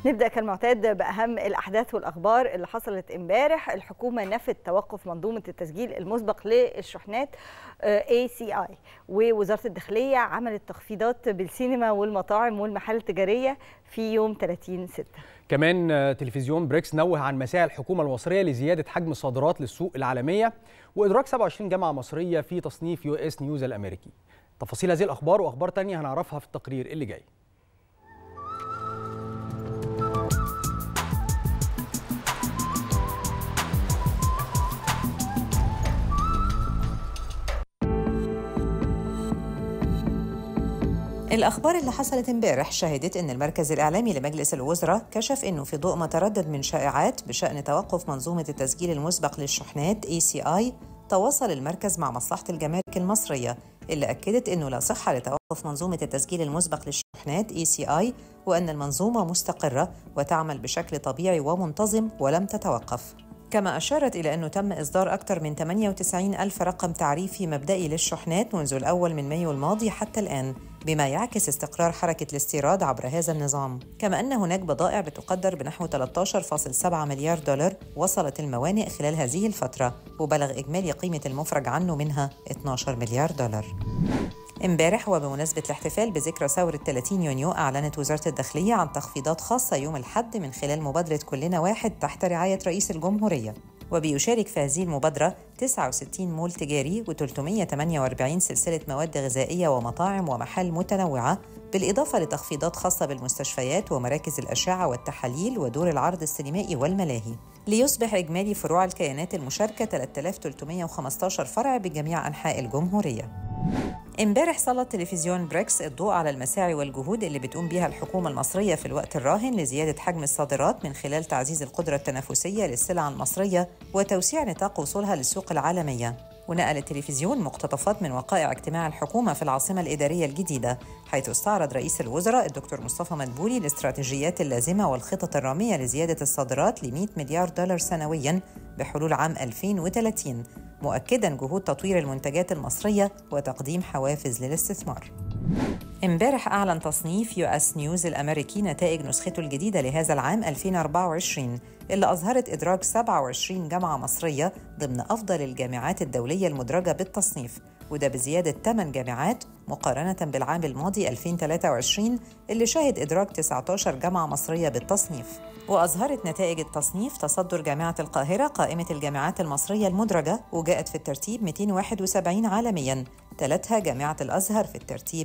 نبدأ كالمعتاد بأهم الأحداث والأخبار اللي حصلت امبارح. الحكومة نفت توقف منظومة التسجيل المسبق للشحنات ACI، ووزارة الداخلية عملت تخفيضات بالسينما والمطاعم والمحال التجارية في يوم 30/6. كمان تلفزيون بريكس نوه عن مساعي الحكومة المصرية لزيادة حجم الصادرات للسوق العالمية وإدراج 27 جامعة مصرية في تصنيف US نيوز الأمريكي. تفاصيل هذه الأخبار وأخبار تانية هنعرفها في التقرير اللي جاي. الأخبار اللي حصلت امبارح شهدت أن المركز الإعلامي لمجلس الوزراء كشف أنه في ضوء ما تردد من شائعات بشأن توقف منظومة التسجيل المسبق للشحنات ACI، تواصل المركز مع مصلحة الجمارك المصرية اللي أكدت أنه لا صحة لتوقف منظومة التسجيل المسبق للشحنات ACI، وأن المنظومة مستقرة وتعمل بشكل طبيعي ومنتظم ولم تتوقف. كما أشارت إلى أنه تم إصدار أكثر من 98 ألف رقم تعريفي مبدئي للشحنات منذ الأول من مايو الماضي حتى الآن، بما يعكس استقرار حركة الاستيراد عبر هذا النظام. كما أن هناك بضائع بتقدر بنحو 13.7 مليار دولار وصلت الموانئ خلال هذه الفترة، وبلغ إجمالي قيمة المفرج عنه منها 12 مليار دولار. امبارح وبمناسبة الاحتفال بذكرى ثورة 30 يونيو، أعلنت وزارة الداخلية عن تخفيضات خاصة يوم الأحد من خلال مبادرة كلنا واحد تحت رعاية رئيس الجمهورية. وبيشارك في هذه المبادرة 69 مول تجاري و348 سلسلة مواد غذائية ومطاعم ومحال متنوعة، بالإضافة لتخفيضات خاصة بالمستشفيات ومراكز الأشعة والتحاليل ودور العرض السينمائي والملاهي، ليصبح إجمالي فروع الكيانات المشاركة 3315 فرع بجميع أنحاء الجمهورية. امبارح سلط تلفزيون بريكس الضوء على المساعي والجهود اللي بتقوم بها الحكومة المصرية في الوقت الراهن لزيادة حجم الصادرات من خلال تعزيز القدرة التنافسية للسلع المصرية وتوسيع نطاق وصولها للسوق العالمية. ونقل التلفزيون مقتطفات من وقائع اجتماع الحكومة في العاصمة الإدارية الجديدة، حيث استعرض رئيس الوزراء الدكتور مصطفى مدبولي الاستراتيجيات اللازمة والخطط الرامية لزيادة الصادرات ل 100 مليار دولار سنوياً بحلول عام 2030، مؤكداً جهود تطوير المنتجات المصرية وتقديم حوافز للاستثمار. امبارح أعلن تصنيف US نيوز الأمريكي نتائج نسخته الجديدة لهذا العام 2024، اللي أظهرت إدراج 27 جامعة مصرية ضمن أفضل الجامعات الدولية المدرجة بالتصنيف، وده بزيادة 8 جامعات مقارنة بالعام الماضي 2023 اللي شهد إدراج 19 جامعة مصرية بالتصنيف. وأظهرت نتائج التصنيف تصدر جامعة القاهرة قائمة الجامعات المصرية المدرجة، وجاءت في الترتيب 271 عالمياً، تلتها جامعة الأزهر في الترتيب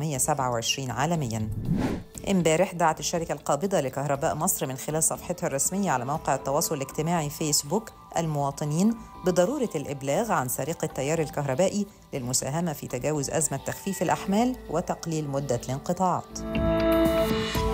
327 عالمياً. امبارح دعت الشركة القابضة لكهرباء مصر من خلال صفحتها الرسمية على موقع التواصل الاجتماعي فيسبوك المواطنين بضرورة الإبلاغ عن سرقة التيار الكهربائي للمساهمة في تجاوز أزمة تخفيف الأحمال وتقليل مدة الانقطاعات.